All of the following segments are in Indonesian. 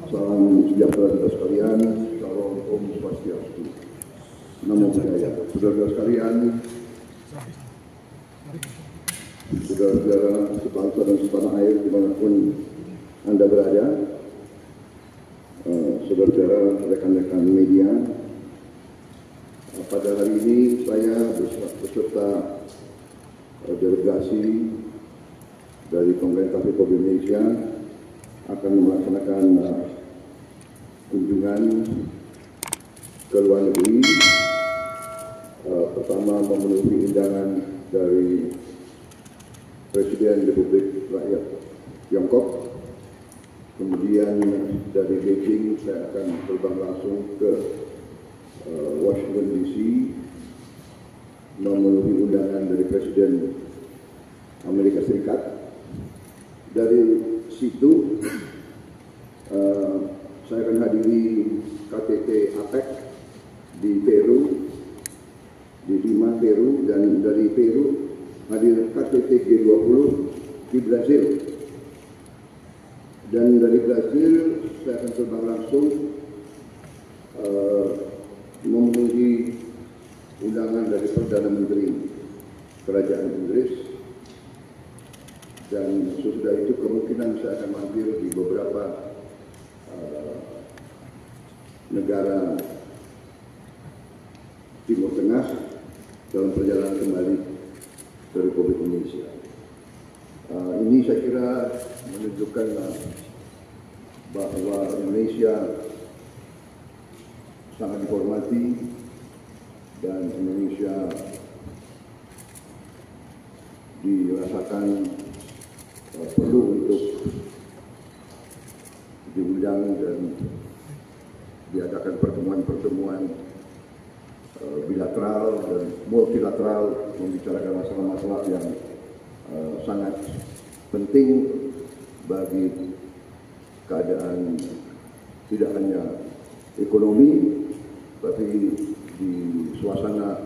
Salam sejahtera kita sekalian, Shalom Om Swastiastu, Namo Buddhaya. Saudara sekalian, saudara-saudara sebangsa dan setanah air dimanapun Anda berada, saudara-saudara rekan-rekan media, pada hari ini saya beserta delegasi dari pemerintah Republik Indonesia akan melaksanakan kunjungan ke luar negeri. Pertama memenuhi undangan dari Presiden Republik Rakyat Tiongkok. Kemudian dari Beijing saya akan terbang langsung ke Washington DC memenuhi undangan dari Presiden Amerika Serikat. Dari situ saya akan hadiri KTT APEC di Peru, di Lima, Peru, dan dari Peru hadir KTT G20 di Brasil. Dan dari Brasil saya akan terbang langsung memenuhi undangan dari Perdana Menteri Kerajaan Inggris. Dan sesudah itu kemungkinan saya akan mampir di beberapa negara Timur Tengah dalam perjalanan kembali ke Republik Indonesia. Ini saya kira menunjukkan bahwa Indonesia sangat dihormati dan Indonesia dirasakan perlu untuk diundang dan diadakan pertemuan-pertemuan bilateral dan multilateral membicarakan masalah-masalah yang sangat penting bagi keadaan tidak hanya ekonomi, tapi di suasana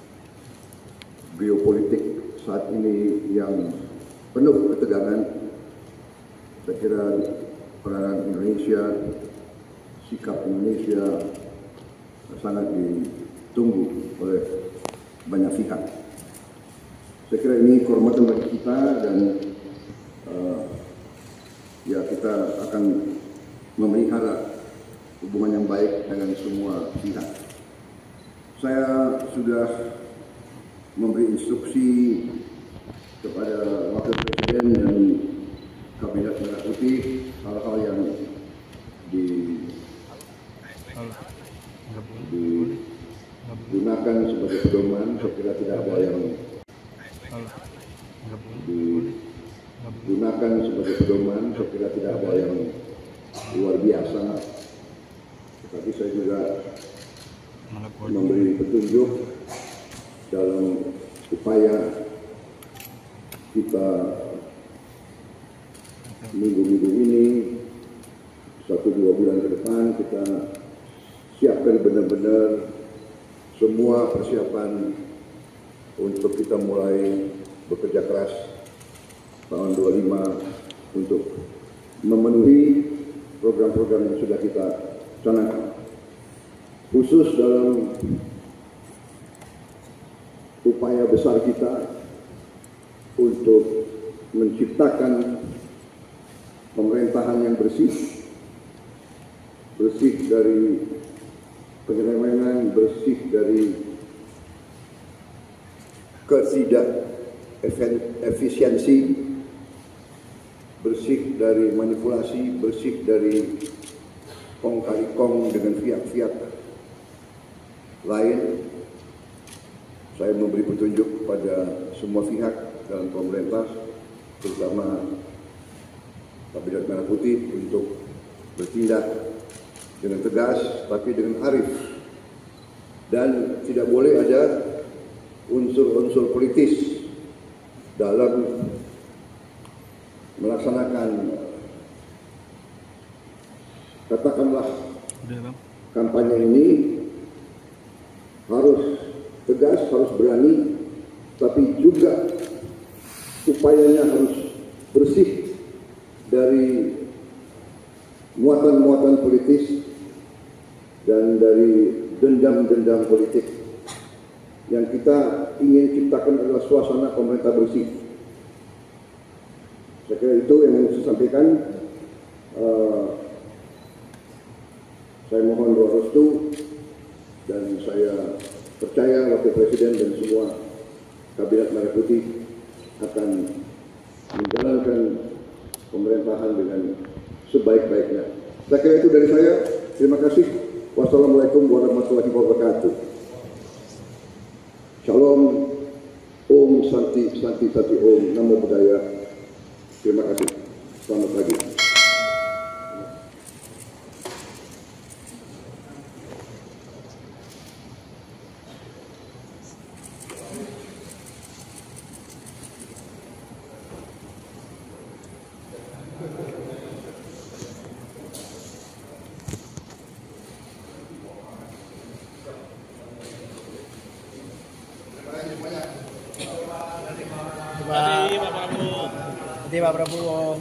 geopolitik saat ini yang penuh ketegangan. Saya kira peranan Indonesia, sikap Indonesia sangat ditunggu oleh banyak pihak. Saya kira ini kehormatan bagi kita dan ya kita akan memelihara hubungan yang baik dengan semua pihak. Saya sudah memberi instruksi kepada Wakil Presiden dan Kabinet Merah Putih hal-hal yang digunakan sebagai pedoman. Saya kira tidak ada yang digunakan sebagai pedoman. Saya kira tidak ada yang luar biasa. Tetapi saya juga memberi petunjuk dalam upaya kita minggu-minggu ini 1-2 bulan ke depan kita siapkan benar-benar semua persiapan untuk kita mulai bekerja keras tahun 25 untuk memenuhi program-program yang sudah kita canangkan, khusus dalam upaya besar kita untuk menciptakan pemerintahan yang bersih dari penyelewengan, bersih dari ketidakefisiensi, bersih dari manipulasi, bersih dari kong kali kong dengan pihak-pihak lain. Saya memberi petunjuk kepada semua pihak dalam pemerintah, terutama Kabinet Merah Putih, untuk bertindak dengan tegas tapi dengan arif, dan tidak boleh ada unsur-unsur politis dalam melaksanakan, katakanlah, kampanye ini. Harus tegas, harus berani, tapi juga upayanya harus bersih dari muatan-muatan politis dan dari dendam-dendam politik. Yang kita ingin ciptakan adalah suasana pemerintah bersih. Saya kira itu yang ingin saya sampaikan. Saya mohon doa restu dan saya percaya Wakil Presiden dan semua Kabinet Merah Putih akan menjalankan pemerintahan dengan sebaik-baiknya. Saya kira itu dari saya. Terima kasih. Wassalamualaikum warahmatullahi wabarakatuh. Shalom. Om Santi Santi Santi Om. Namo Buddhaya. Terima kasih. Selamat pagi. Pak Prabowo.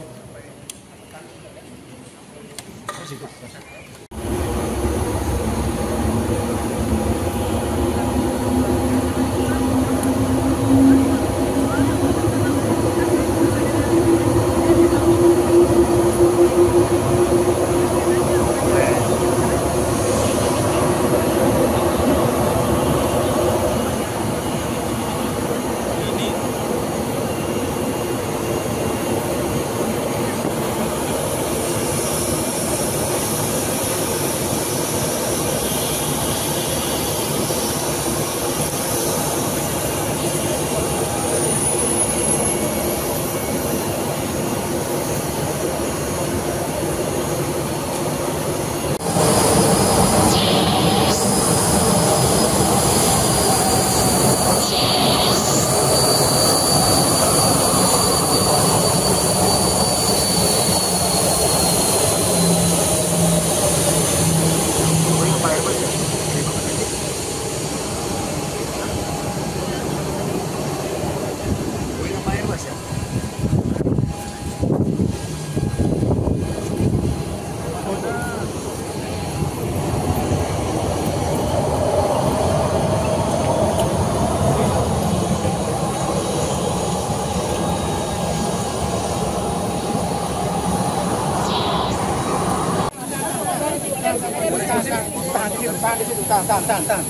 Tahan.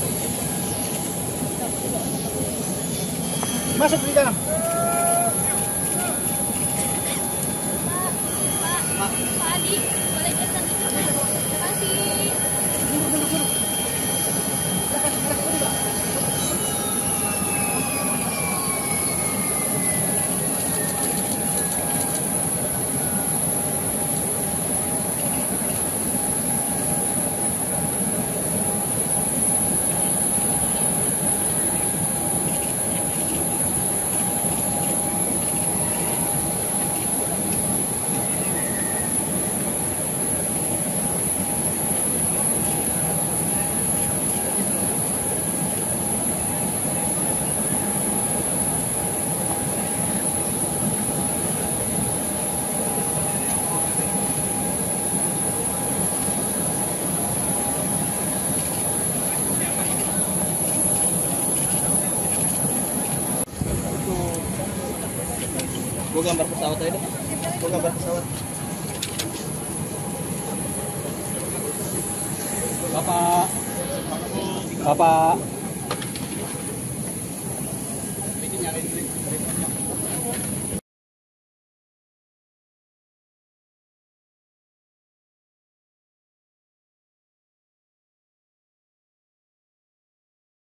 Masuk di dalam. Pak Adi, boleh pesan dulu? Terima kasih. Gue gambar pesawat aja deh. Gue gambar pesawat. Bapak.